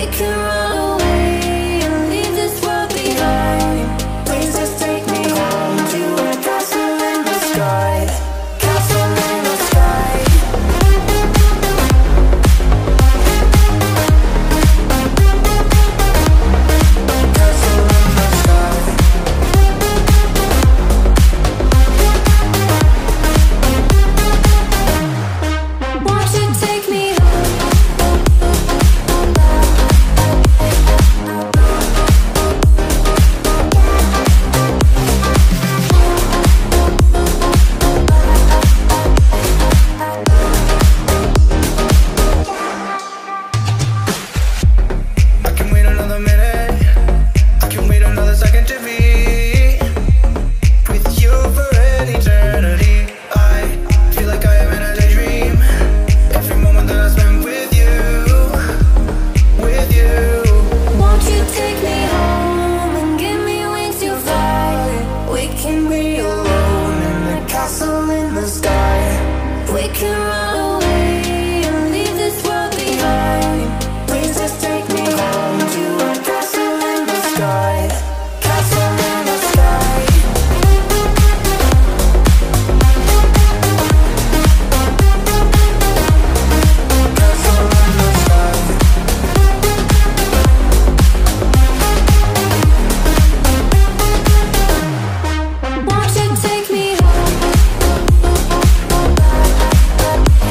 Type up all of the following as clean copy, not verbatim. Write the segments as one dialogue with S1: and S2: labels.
S1: can run away and leave this world behind. Please just take me home to a castle in the sky. Castle in the sky. Castle in the sky. Won't you take me home? I can wait another minute. I can wait another second to be with you for an eternity. I feel like I am in a daydream. Every moment that I spend with you, with you. Won't you take me home and give me wings to fly? We can be alone in the castle in the sky. We can run away and leave this world behind. Please just take me home to a castle in the sky. Castle in the sky. Castle in the sky. Won't you take me home?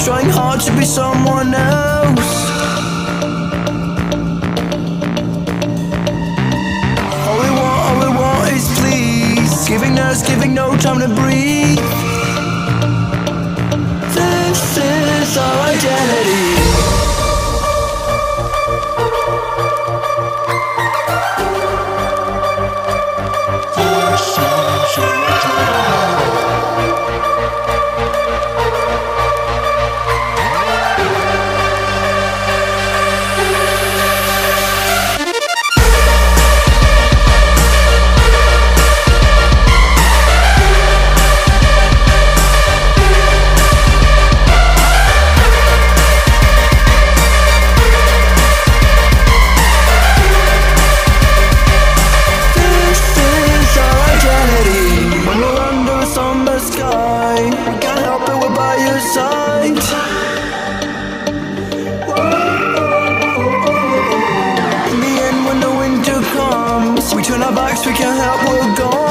S1: trying hard to be someone else. All we want is please. Giving us, giving no time to breathe. This is our identity. We turn our backs, we can't help, we're gone.